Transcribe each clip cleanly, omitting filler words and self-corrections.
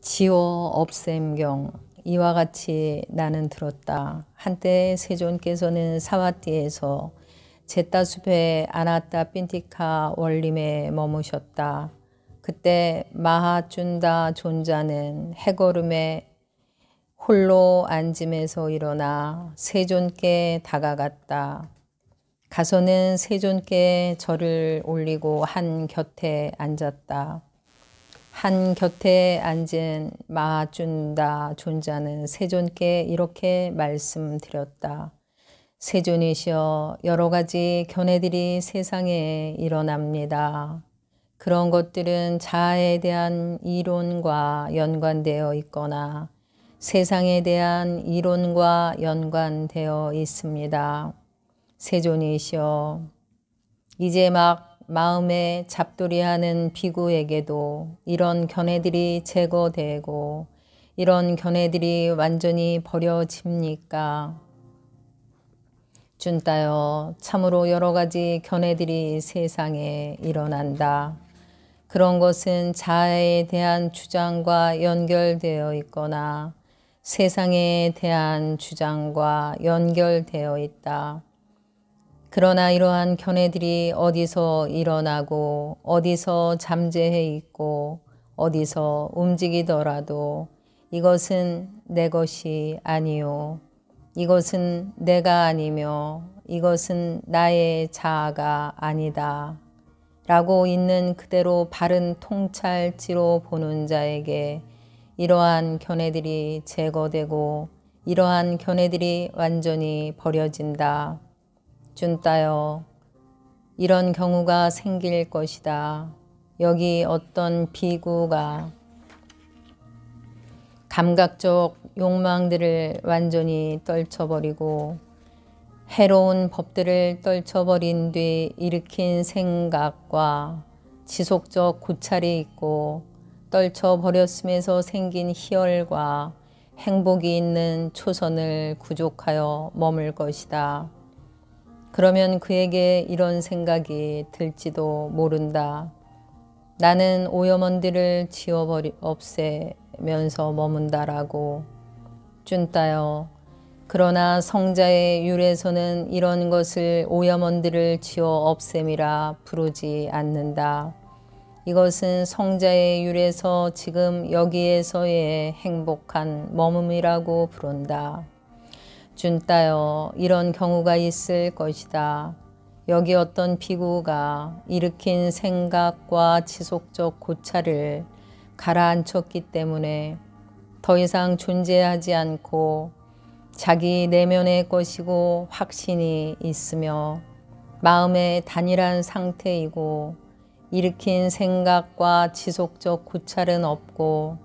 지워 없앰경 이와 같이 나는 들었다. 한때 세존께서는 사와띠에서 제따숲에 아나따 핀티카 원림에 머무셨다. 그때 마하쭌다 존자는 해걸음에 홀로 앉음에서 일어나 세존께 다가갔다. 가서는 세존께 절을 올리고 한 곁에 앉았다. 한 곁에 앉은 마하쭌다 존자는 세존께 이렇게 말씀드렸다. 세존이시여, 여러 가지 견해들이 세상에 일어납니다. 그런 것들은 자아에 대한 이론과 연관되어 있거나 세상에 대한 이론과 연관되어 있습니다. 세존이시여, 이제 막 마음에 잡돌이하는 비구에게도 이런 견해들이 제거되고 이런 견해들이 완전히 버려집니까? 준따여, 참으로 여러 가지 견해들이 세상에 일어난다. 그런 것은 자아에 대한 주장과 연결되어 있거나 세상에 대한 주장과 연결되어 있다. 그러나 이러한 견해들이 어디서 일어나고 어디서 잠재해 있고 어디서 움직이더라도 이것은 내 것이 아니요, 이것은 내가 아니며 이것은 나의 자아가 아니다 라고 있는 그대로 바른 통찰지로 보는 자에게 이러한 견해들이 제거되고 이러한 견해들이 완전히 버려진다. 준따여, 이런 경우가 생길 것이다. 여기 어떤 비구가 감각적 욕망들을 완전히 떨쳐버리고 해로운 법들을 떨쳐버린 뒤 일으킨 생각과 지속적 고찰이 있고 떨쳐버렸음에서 생긴 희열과 행복이 있는 초선을 구족하여 머물 것이다. 그러면 그에게 이런 생각이 들지도 모른다. 나는 오염원들을 없애면서 머문다라고. 준따여, 그러나 성자의 율에서는 이런 것을 오염원들을 지워 없앰이라 부르지 않는다. 이것은 성자의 율에서 지금 여기에서의 행복한 머뭅이라고 부른다. 준따여, 이런 경우가 있을 것이다. 여기 어떤 비구가 일으킨 생각과 지속적 고찰을 가라앉혔기 때문에 더 이상 존재하지 않고 자기 내면의 것이고 확신이 있으며 마음의 단일한 상태이고 일으킨 생각과 지속적 고찰은 없고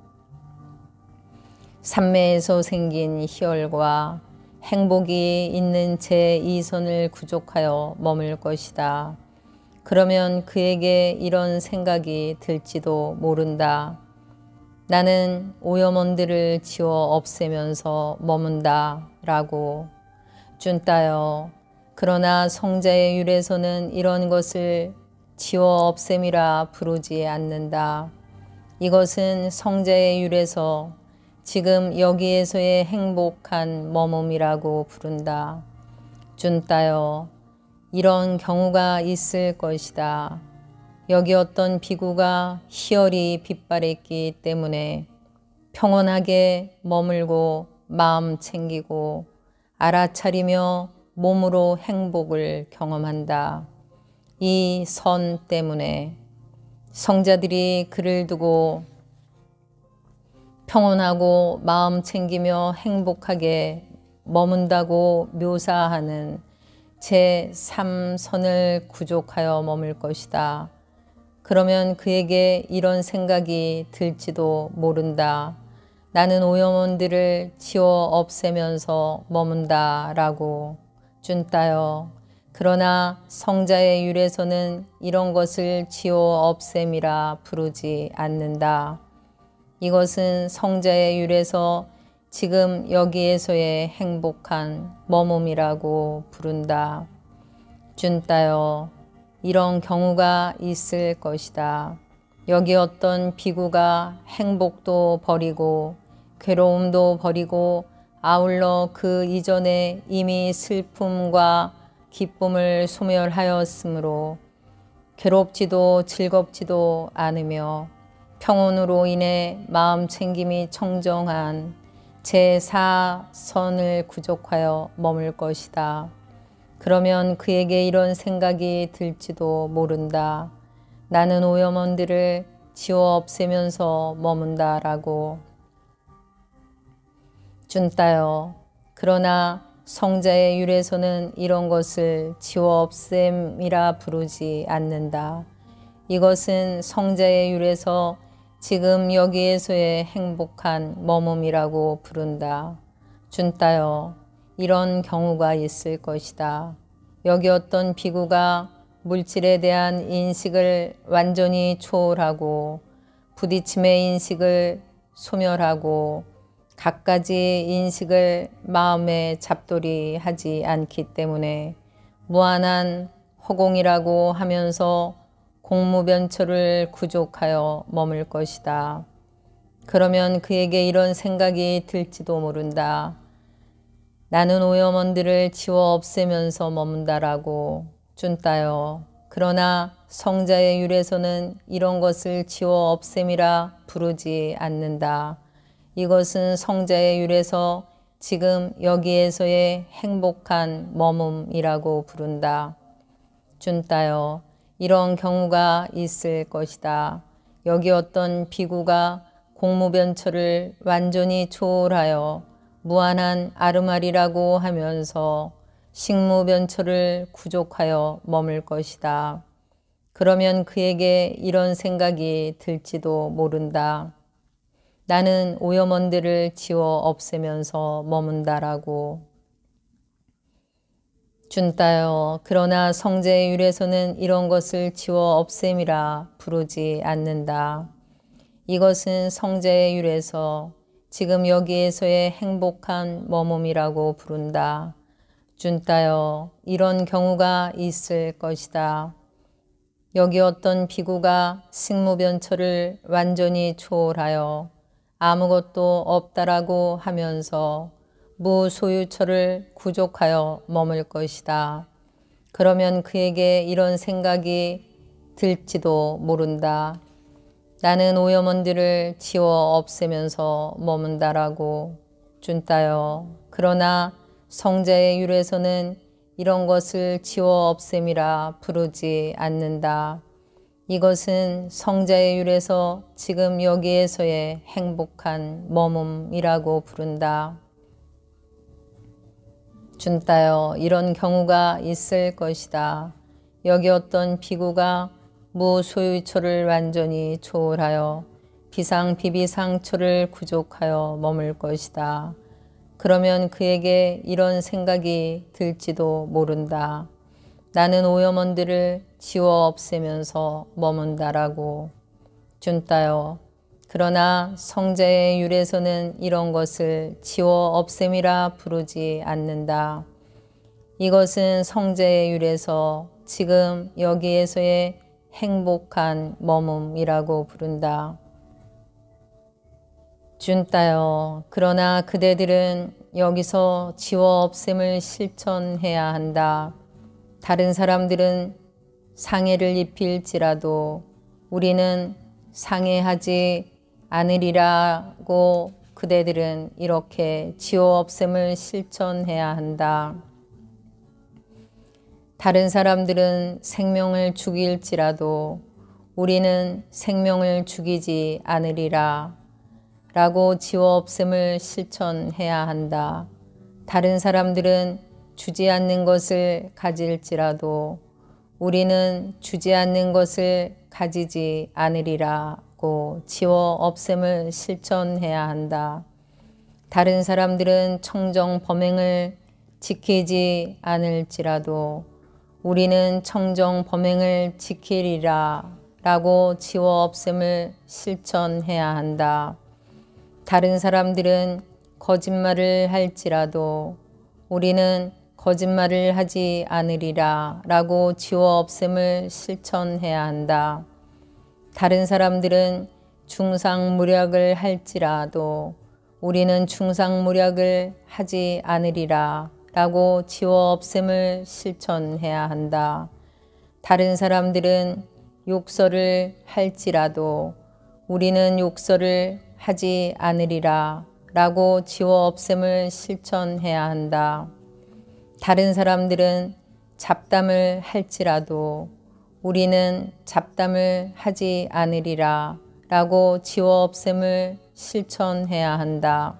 삼매에서 생긴 희열과 행복이 있는 제2선을 구족하여 머물 것이다. 그러면 그에게 이런 생각이 들지도 모른다. 나는 오염원들을 지워 없애면서 머문다 라고. 준따여, 그러나 성자의 율에서는 이런 것을 지워 없앰이라 부르지 않는다. 이것은 성자의 율에서 지금 여기에서의 행복한 머뭅이라고 부른다. 준따여, 이런 경우가 있을 것이다. 여기 어떤 비구가 희열이 빗발했기 때문에 평온하게 머물고 마음 챙기고 알아차리며 몸으로 행복을 경험한다. 이 선 때문에 성자들이 그를 두고 평온하고 마음 챙기며 행복하게 머문다고 묘사하는 제3선을 구족하여 머물 것이다. 그러면 그에게 이런 생각이 들지도 모른다. 나는 오염원들을 지워 없애면서 머문다 라고. 준따여, 그러나 성자의 율에서는 이런 것을 지워 없앰이라 부르지 않는다. 이것은 성자의 율에서 지금 여기에서의 행복한 머뭅이라고 부른다. 준따여, 이런 경우가 있을 것이다. 여기 어떤 비구가 행복도 버리고 괴로움도 버리고 아울러 그 이전에 이미 슬픔과 기쁨을 소멸하였으므로 괴롭지도 즐겁지도 않으며 평온으로 인해 마음 챙김이 청정한 제4선을 구족하여 머물 것이다. 그러면 그에게 이런 생각이 들지도 모른다. 나는 오염원들을 지워 없애면서 머문다 라고. 준따여, 그러나 성자의 율에서는 이런 것을 지워 없앰이라 부르지 않는다. 이것은 성자의 율에서 지금 여기에서의 행복한 머뭅이라고 부른다. 준따여, 이런 경우가 있을 것이다. 여기 어떤 비구가 물질에 대한 인식을 완전히 초월하고 부딪힘의 인식을 소멸하고 갖가지 인식을 마음에 잡돌이 하지 않기 때문에 무한한 허공이라고 하면서 공무변초를 구족하여 머물 것이다. 그러면 그에게 이런 생각이 들지도 모른다. 나는 오염원들을 지워 없애면서 머문다라고. 준따여, 그러나 성자의 율에서는 이런 것을 지워 없앰이라 부르지 않는다. 이것은 성자의 율에서 지금 여기에서의 행복한 머뭅이라고 부른다. 준따여, 이런 경우가 있을 것이다. 여기 어떤 비구가 공무변초를 완전히 초월하여 무한한 아르마리라고 하면서 식무변초를 구족하여 머물 것이다. 그러면 그에게 이런 생각이 들지도 모른다. 나는 오염원들을 지워 없애면서 머문다라고. 준따여, 그러나 성자의 율에서는 이런 것을 지워 없앰이라 부르지 않는다. 이것은 성자의 율에서 지금 여기에서의 행복한 머뭅이라고 부른다. 준따여, 이런 경우가 있을 것이다. 여기 어떤 비구가 식무변초를 완전히 초월하여 아무것도 없다라고 하면서 무소유처를 구족하여 머물 것이다. 그러면 그에게 이런 생각이 들지도 모른다. 나는 오염원들을 지워 없애면서 머문다라고. 준따여, 그러나 성자의 율에서는 이런 것을 지워 없앰이라 부르지 않는다. 이것은 성자의 율에서 지금 여기에서의 행복한 머뭅이라고 부른다. 준따여, 이런 경우가 있을 것이다. 여기 어떤 비구가 무소유초를 완전히 초월하여 비상비비상초를 구족하여 머물 것이다. 그러면 그에게 이런 생각이 들지도 모른다. 나는 오염원들을 지워 없애면서 머문다라고. 준따여, 그러나 성자의 율에서는 이런 것을 지워 없앰이라 부르지 않는다. 이것은 성자의 율에서 지금 여기에서의 행복한 머뭅이라고 부른다. 준따여, 그러나 그대들은 여기서 지워 없앰을 실천해야 한다. 다른 사람들은 상해를 입힐지라도 우리는 상해하지 않으리라고 그대들은 이렇게 지워 없앰을 실천해야 한다. 다른 사람들은 생명을 죽일지라도 우리는 생명을 죽이지 않으리라 라고 지워 없앰을 실천해야 한다. 다른 사람들은 주지 않는 것을 가질지라도 우리는 주지 않는 것을 가지지 않으리라고 지워 없앰을 실천해야 한다. 다른 사람들은 청정 범행을 지키지 않을지라도 우리는 청정 범행을 지키리라 라고 지워 없앰을 실천해야 한다. 다른 사람들은 거짓말을 할지라도 우리는 거짓말을 하지 않으리라 라고 지워 없앰을 실천해야 한다. 다른 사람들은 중상무략을 할지라도 우리는 중상무략을 하지 않으리라 라고 지워 없앰을 실천해야 한다. 다른 사람들은 욕설을 할지라도 우리는 욕설을 하지 않으리라 라고 지워 없앰을 실천해야 한다. 다른 사람들은 잡담을 할지라도 우리는 잡담을 하지 않으리라 라고 지워 없앰을 실천해야 한다.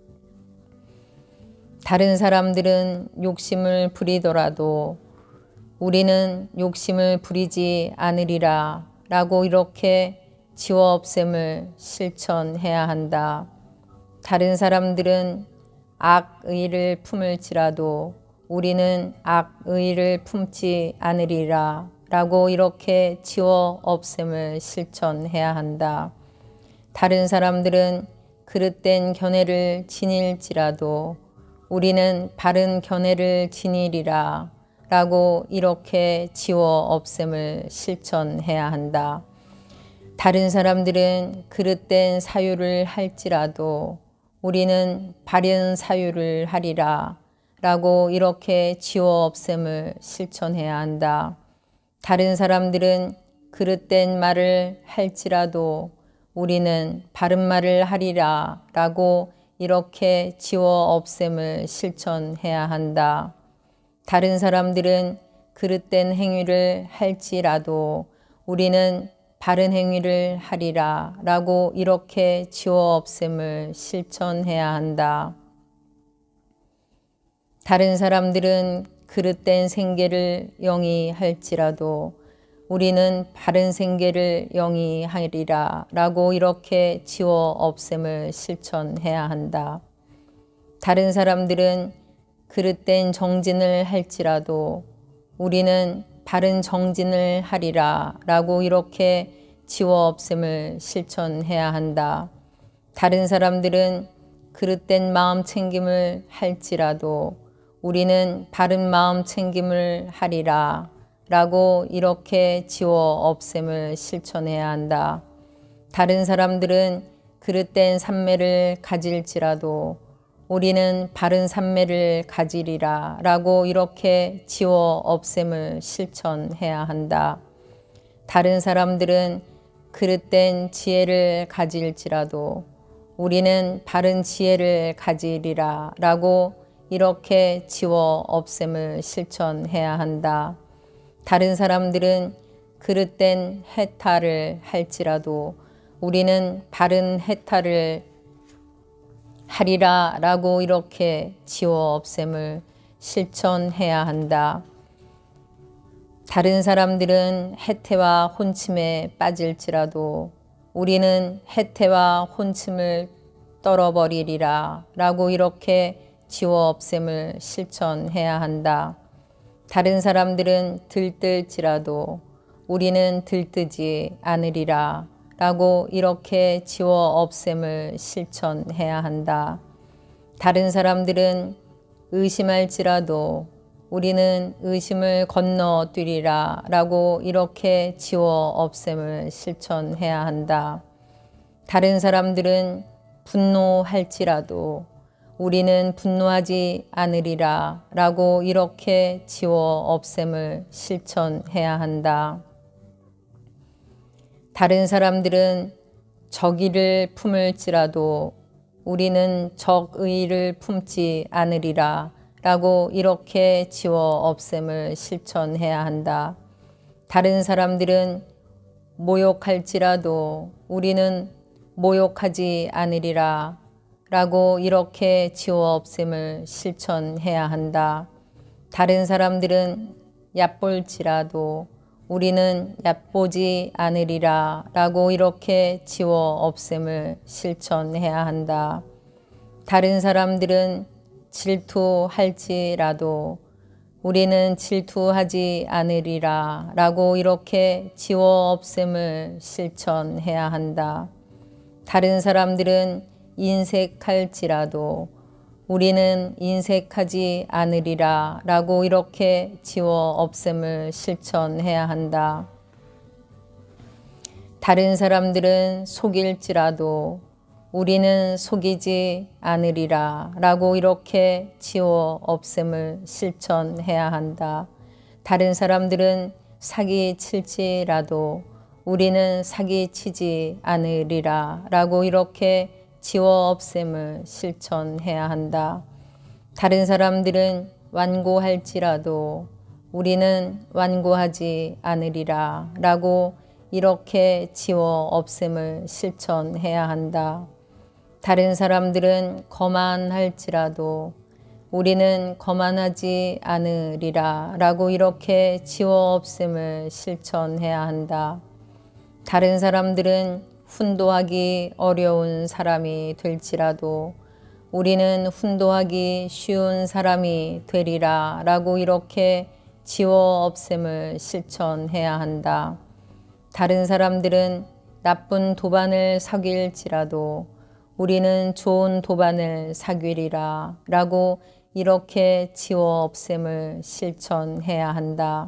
다른 사람들은 욕심을 부리더라도 우리는 욕심을 부리지 않으리라 라고 이렇게 지워 없앰을 실천해야 한다. 다른 사람들은 악의를 품을지라도 우리는 악의를 품지 않으리라 라고 이렇게 지워 없앰을 실천해야 한다. 다른 사람들은 그릇된 견해를 지닐지라도 우리는 바른 견해를 지니리라 라고 이렇게 지워 없앰을 실천해야 한다. 다른 사람들은 그릇된 사유를 할지라도 우리는 바른 사유를 하리라 라고 이렇게 지워 없앰을 실천해야 한다. 다른 사람들은 그릇된 말을 할지라도 우리는 바른 말을 하리라 라고 이렇게 지워 없앰을 실천해야 한다. 다른 사람들은 그릇된 행위를 할지라도 우리는 바른 행위를 하리라 라고 이렇게 지워 없앰을 실천해야 한다. 다른 사람들은 그릇된 생계를 영위할지라도 우리는 바른 생계를 영위하리라 라고 이렇게 지워 없앰을 실천해야 한다. 다른 사람들은 그릇된 정진을 할지라도 우리는 바른 정진을 하리라 라고 이렇게 지워 없앰을 실천해야 한다. 다른 사람들은 그릇된 마음 챙김을 할지라도 우리는 바른 마음 챙김을 하리라 라고 이렇게 지워 없앰을 실천해야 한다. 다른 사람들은 그릇된 삼매를 가질지라도 우리는 바른 삼매를 가지리라 라고 이렇게 지워 없앰을 실천해야 한다. 다른 사람들은 그릇된 지혜를 가질지라도 우리는 바른 지혜를 가지리라 라고 이렇게 지워 없앰을 실천해야 한다. 다른 사람들은 그릇된 해탈을 할지라도 우리는 바른 해탈을 하리라 라고 이렇게 지워 없앰을 실천해야 한다. 다른 사람들은 해태와 혼침에 빠질지라도 우리는 해태와 혼침을 떨어버리리라 라고 이렇게 지워 없앰을 실천해야 한다. 다른 사람들은 들뜰지라도 우리는 들뜨지 않으리라 라고 이렇게 지워 없앰을 실천해야 한다. 다른 사람들은 의심할지라도 우리는 의심을 건너뛰리라 라고 이렇게 지워 없앰을 실천해야 한다. 다른 사람들은 분노할지라도 우리는 분노하지 않으리라 라고 이렇게 지워 없앰을 실천해야 한다. 다른 사람들은 적의를 품을지라도 우리는 적의를 품지 않으리라 라고 이렇게 지워 없앰을 실천해야 한다. 다른 사람들은 모욕할지라도 우리는 모욕하지 않으리라 라고 이렇게 지워 없앰을 실천해야 한다. 다른 사람들은 얕볼지라도 우리는 얕보지 않으리라 라고 이렇게 지워 없앰을 실천해야 한다. 다른 사람들은 질투할지라도 우리는 질투하지 않으리라 라고 이렇게 지워 없앰을 실천해야 한다. 다른 사람들은 인색할지라도 우리는 인색하지 않으리라 라고 이렇게 지워 없앰을 실천해야 한다. 다른 사람들은 속일지라도 우리는 속이지 않으리라 라고 이렇게 지워 없앰을 실천해야 한다. 다른 사람들은 사기 칠지라도 우리는 사기 치지 않으리라 라고 이렇게 지워 없앰을 실천해야 한다. 다른 사람들은 완고할지라도 우리는 완고하지 않으리라 라고 이렇게 지워 없앰을 실천해야 한다. 다른 사람들은 거만할지라도 우리는 거만하지 않으리라 라고 이렇게 지워 없앰을 실천해야 한다. 다른 사람들은 훈도하기 어려운 사람이 될지라도 우리는 훈도하기 쉬운 사람이 되리라 라고 이렇게 지워 없앰을 실천해야 한다. 다른 사람들은 나쁜 도반을 사귈지라도 우리는 좋은 도반을 사귀리라 라고 이렇게 지워 없앰을 실천해야 한다.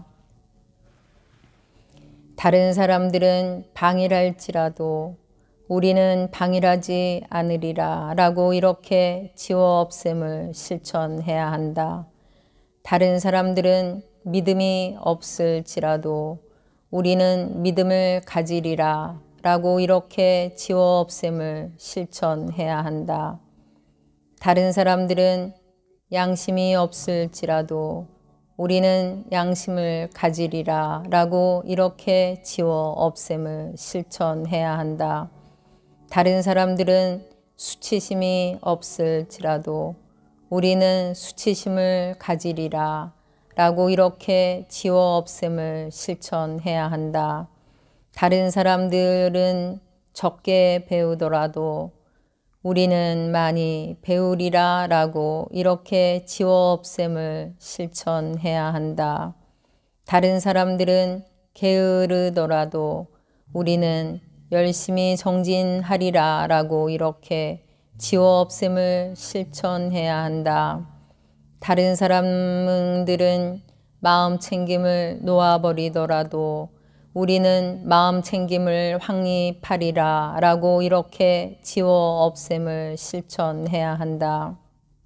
다른 사람들은 방일할지라도 우리는 방일하지 않으리라 라고 이렇게 지워 없앰을 실천해야 한다. 다른 사람들은 믿음이 없을지라도 우리는 믿음을 가지리라 라고 이렇게 지워 없앰을 실천해야 한다. 다른 사람들은 양심이 없을지라도 우리는 양심을 가지리라 라고 이렇게 지워 없앰을 실천해야 한다. 다른 사람들은 수치심이 없을지라도 우리는 수치심을 가지리라 라고 이렇게 지워 없앰을 실천해야 한다. 다른 사람들은 적게 배우더라도 우리는 많이 배우리라 라고 이렇게 지워 없앰을 실천해야 한다. 다른 사람들은 게으르더라도 우리는 열심히 정진하리라 라고 이렇게 지워 없앰을 실천해야 한다. 다른 사람들은 마음 챙김을 놓아버리더라도 우리는 마음 챙김을 확립하리라 라고 이렇게 지워 없앰을 실천해야 한다.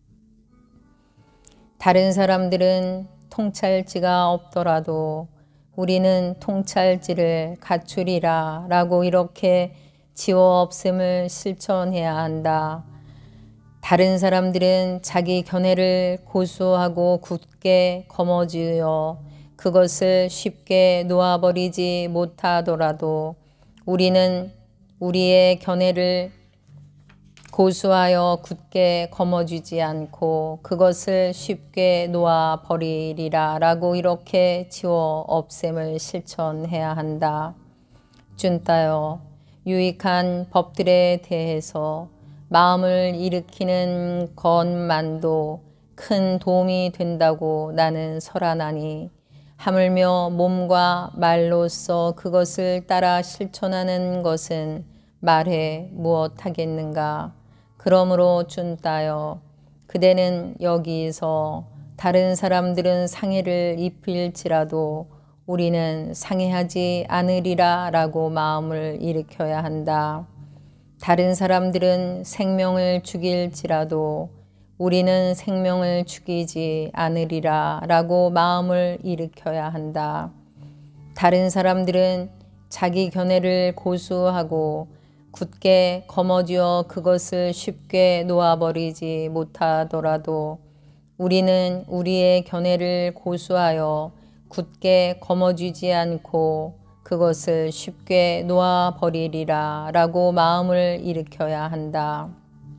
다른 사람들은 통찰지가 없더라도 우리는 통찰지를 갖추리라 라고 이렇게 지워 없앰을 실천해야 한다. 다른 사람들은 자기 견해를 고수하고 굳게 거머쥐어 그것을 쉽게 놓아버리지 못하더라도 우리는 우리의 견해를 고수하여 굳게 거머쥐지 않고 그것을 쉽게 놓아버리리라 라고 이렇게 지워 없앰을 실천해야 한다. 준따여 유익한 법들에 대해서 마음을 일으키는 것만도 큰 도움이 된다고 나는 설하나니 하물며 몸과 말로써 그것을 따라 실천하는 것은 말해 무엇하겠는가. 그러므로 준따여 그대는 여기서 다른 사람들은 상해를 입힐지라도 우리는 상해하지 않으리라 라고 마음을 일으켜야 한다. 다른 사람들은 생명을 죽일지라도 우리는 생명을 죽이지 않으리라 라고 마음을 일으켜야 한다. 다른 사람들은 자기 견해를 고수하고 굳게 거머쥐어 그것을 쉽게 놓아버리지 못하더라도 우리는 우리의 견해를 고수하여 굳게 거머쥐지 않고 그것을 쉽게 놓아버리리라 라고 마음을 일으켜야 한다.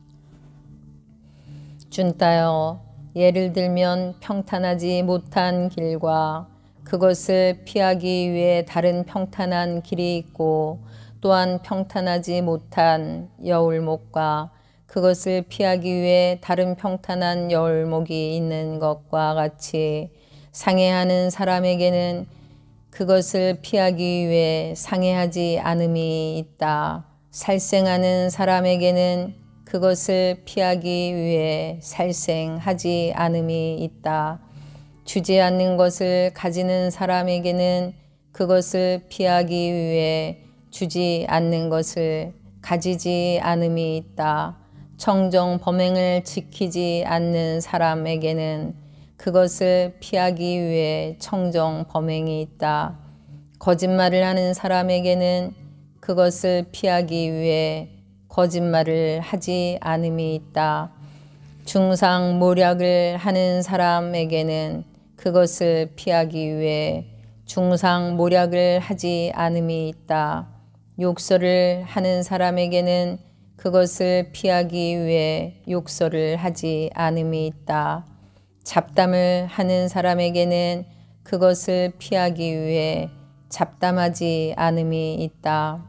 준따여 예를 들면 평탄하지 못한 길과 그것을 피하기 위해 다른 평탄한 길이 있고 또한 평탄하지 못한 여울목과 그것을 피하기 위해 다른 평탄한 여울목이 있는 것과 같이 상해하는 사람에게는 그것을 피하기 위해 상해하지 않음이 있다. 살생하는 사람에게는 그것을 피하기 위해 살생하지 않음이 있다. 주지 않는 것을 가지는 사람에게는 그것을 피하기 위해 주지 않는 것을 가지지 않음이 있다. 청정 범행을 지키지 않는 사람에게는 그것을 피하기 위해 청정 범행이 있다. 거짓말을 하는 사람에게는 그것을 피하기 위해 거짓말을 하지 않음이 있다. 중상모략을 하는 사람에게는 그것을 피하기 위해 중상모략을 하지 않음이 있다. 욕설을 하는 사람에게는 그것을 피하기 위해 욕설을 하지 않음이 있다. 잡담을 하는 사람에게는 그것을 피하기 위해 잡담하지 않음이 있다.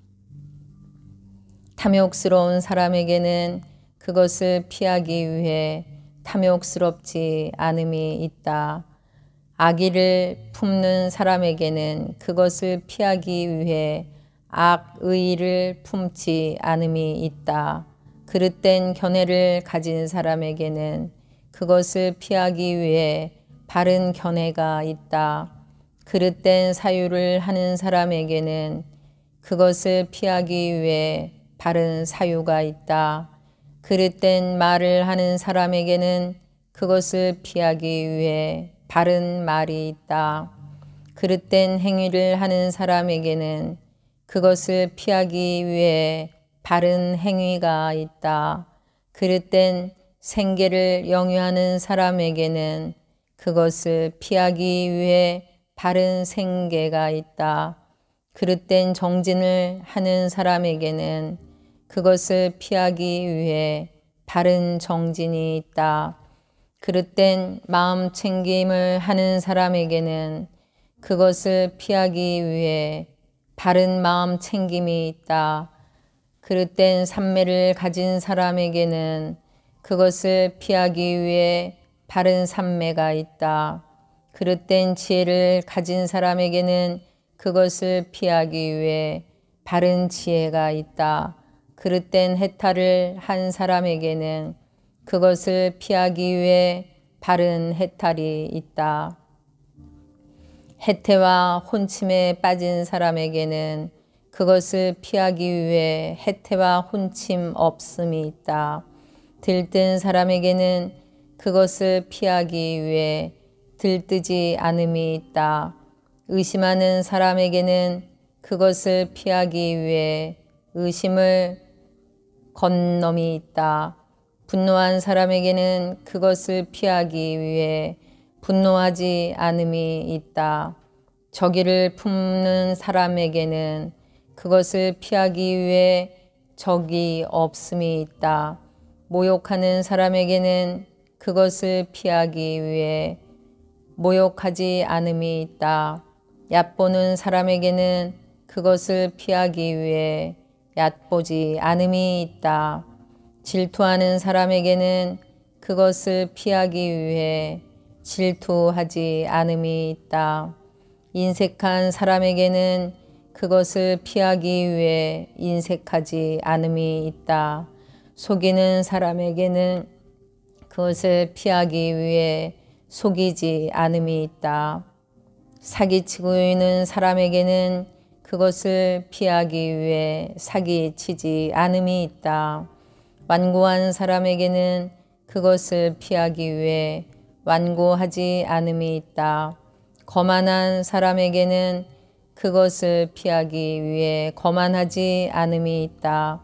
탐욕스러운 사람에게는 그것을 피하기 위해 탐욕스럽지 않음이 있다. 악의를 품는 사람에게는 그것을 피하기 위해 악의를 품지 않음이 있다. 그릇된 견해를 가진 사람에게는 그것을 피하기 위해 바른 견해가 있다. 그릇된 사유를 하는 사람에게는 그것을 피하기 위해 바른 사유가 있다. 그릇된 말을 하는 사람에게는 그것을 피하기 위해 바른 말이 있다. 그릇된 행위를 하는 사람에게는 그것을 피하기 위해 바른 행위가 있다. 그릇된 생계를 영위하는 사람에게는 그것을 피하기 위해 바른 생계가 있다. 그릇된 정진을 하는 사람에게는 그것을 피하기 위해 바른 정진이 있다. 그릇된 마음 챙김을 하는 사람에게는 그것을 피하기 위해 바른 마음 챙김이 있다. 그릇된 삼매를 가진 사람에게는 그것을 피하기 위해 바른 삼매가 있다. 그릇된 지혜를 가진 사람에게는 그것을 피하기 위해 바른 지혜가 있다. 그릇된 해탈을 한 사람에게는 그것을 피하기 위해 바른 해탈이 있다. 해태와 혼침에 빠진 사람에게는 그것을 피하기 위해 해태와 혼침 없음이 있다. 들뜬 사람에게는 그것을 피하기 위해 들뜨지 않음이 있다. 의심하는 사람에게는 그것을 피하기 위해 의심을 건nom이 있다. 분노한 사람에게는 그것을 피하기 위해 분노하지 않음이 있다. 적의를 품는 사람에게는 그것을 피하기 위해 적이 없음이 있다. 모욕하는 사람에게는 그것을 피하기 위해 모욕하지 않음이 있다. 얕보는 사람에게는 그것을 피하기 위해 얕보지 않음이 있다. 질투하는 사람에게는 그것을 피하기 위해 질투하지 않음이 있다. 인색한 사람에게는 그것을 피하기 위해 인색하지 않음이 있다. 속이는 사람에게는 그것을 피하기 위해 속이지 않음이 있다. 사기치고 있는 사람에게는 그것을 피하기 위해 사기치지 않음이 있다. 완고한 사람에게는 그것을 피하기 위해 완고하지 않음이 있다. 거만한 사람에게는 그것을 피하기 위해 거만하지 않음이 있다.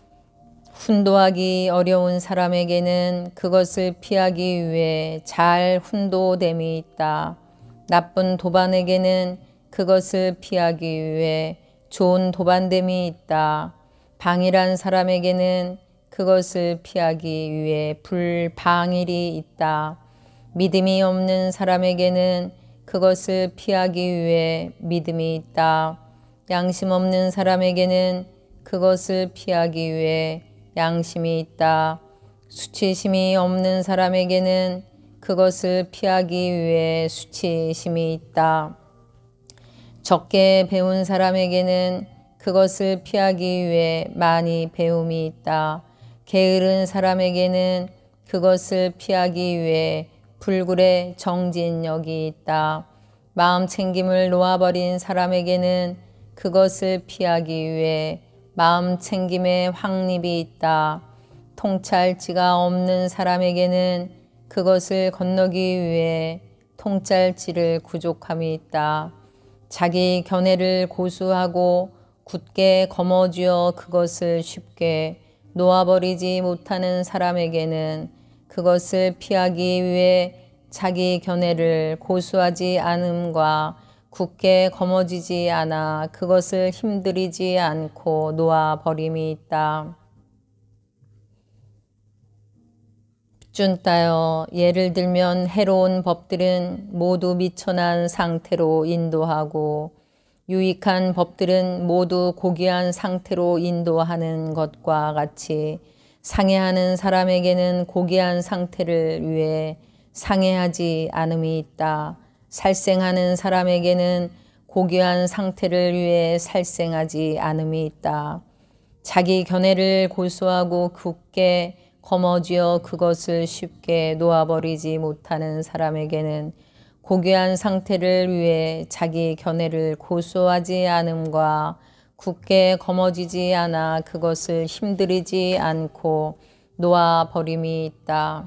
훈도하기 어려운 사람에게는 그것을 피하기 위해 잘 훈도됨이 있다. 나쁜 도반에게는 그것을 피하기 위해 좋은 도반됨이 있다. 방일한 사람에게는 그것을 피하기 위해 불방일이 있다. 믿음이 없는 사람에게는 그것을 피하기 위해 믿음이 있다. 양심 없는 사람에게는 그것을 피하기 위해 양심이 있다. 수치심이 없는 사람에게는 그것을 피하기 위해 수치심이 있다. 적게 배운 사람에게는 그것을 피하기 위해 많이 배움이 있다. 게으른 사람에게는 그것을 피하기 위해 불굴의 정진력이 있다. 마음 챙김을 놓아버린 사람에게는 그것을 피하기 위해 마음 챙김에 확립이 있다. 통찰지가 없는 사람에게는 그것을 건너기 위해 통찰지를 구족함이 있다. 자기 견해를 고수하고 굳게 거머쥐어 그것을 쉽게 놓아버리지 못하는 사람에게는 그것을 피하기 위해 자기 견해를 고수하지 않음과 굳게 거머쥐지 않아 그것을 힘들이지 않고 놓아버림이 있다. 준따여, 예를 들면 해로운 법들은 모두 미천한 상태로 인도하고 유익한 법들은 모두 고귀한 상태로 인도하는 것과 같이 상해하는 사람에게는 고귀한 상태를 위해 상해하지 않음이 있다. 살생하는 사람에게는 고귀한 상태를 위해 살생하지 않음이 있다. 자기 견해를 고수하고 굳게 거머쥐어 그것을 쉽게 놓아버리지 못하는 사람에게는 고귀한 상태를 위해 자기 견해를 고수하지 않음과 굳게 거머쥐지 않아 그것을 힘들이지 않고 놓아버림이 있다.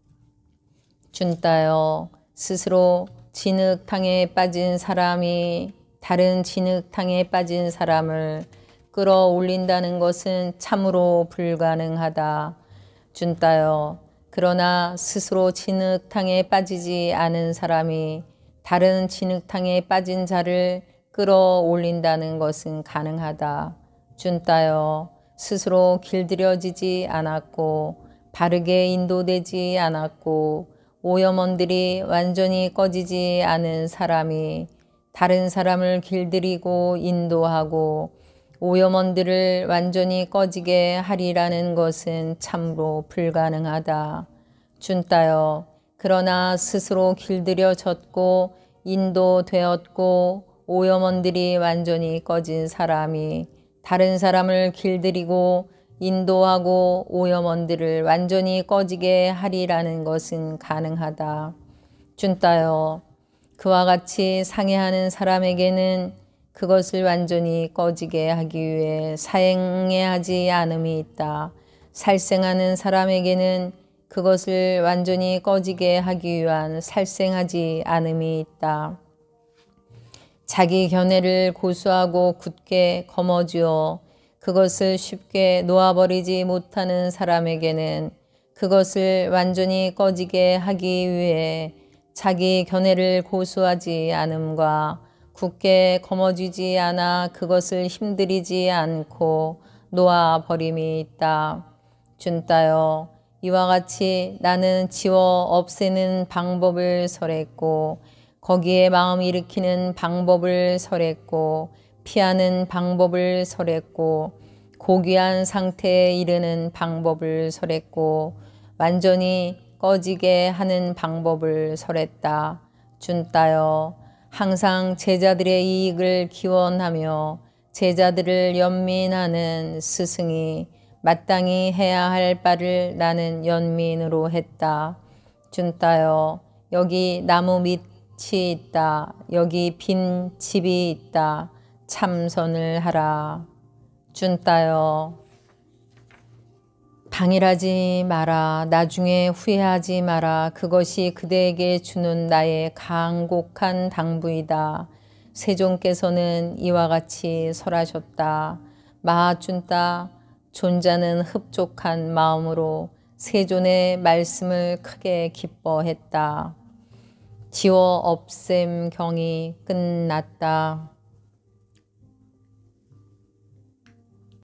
준따여, 스스로 진흙탕에 빠진 사람이 다른 진흙탕에 빠진 사람을 끌어올린다는 것은 참으로 불가능하다. 준따여, 그러나 스스로 진흙탕에 빠지지 않은 사람이 다른 진흙탕에 빠진 자를 끌어올린다는 것은 가능하다. 준따여, 스스로 길들여지지 않았고 바르게 인도되지 않았고 오염원들이 완전히 꺼지지 않은 사람이 다른 사람을 길들이고 인도하고 오염원들을 완전히 꺼지게 하리라는 것은 참으로 불가능하다. 준따여, 그러나 스스로 길들여졌고 인도되었고 오염원들이 완전히 꺼진 사람이 다른 사람을 길들이고 인도하고 오염원들을 완전히 꺼지게 하리라는 것은 가능하다. 준따여, 그와 같이 상해하는 사람에게는 그것을 완전히 꺼지게 하기 위해 사행하지 않음이 있다. 살생하는 사람에게는 그것을 완전히 꺼지게 하기 위한 살생하지 않음이 있다. 자기 견해를 고수하고 굳게 거머쥐어 그것을 쉽게 놓아버리지 못하는 사람에게는 그것을 완전히 꺼지게 하기 위해 자기 견해를 고수하지 않음과 굳게 거머쥐지 않아 그것을 힘들이지 않고 놓아버림이 있다. 준따여, 이와 같이 나는 지워 없애는 방법을 설했고 거기에 마음 일으키는 방법을 설했고 피하는 방법을 설했고 고귀한 상태에 이르는 방법을 설했고 완전히 꺼지게 하는 방법을 설했다. 준따여, 항상 제자들의 이익을 기원하며 제자들을 연민하는 스승이 마땅히 해야 할 바를 나는 연민으로 했다. 준따여, 여기 나무 밑이 있다. 여기 빈 집이 있다. 참선을 하라. 준따여, 방일하지 마라. 나중에 후회하지 마라. 그것이 그대에게 주는 나의 간곡한 당부이다. 세존께서는 이와 같이 설하셨다. 마하준따, 존자는 흡족한 마음으로 세존의 말씀을 크게 기뻐했다. 지워 없앰 경이 끝났다.